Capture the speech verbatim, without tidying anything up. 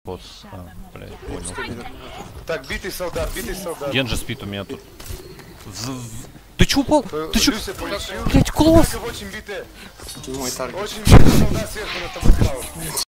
Пос. А, блядь, понял. Так, битый солдат, битый солдат. Генджи спит у меня тут. В... Ты чё упал? Ты чё? Люся полечил. Блять, класс! Очень битый. Мой таргет. Очень битый солдат сверху на тобой клал.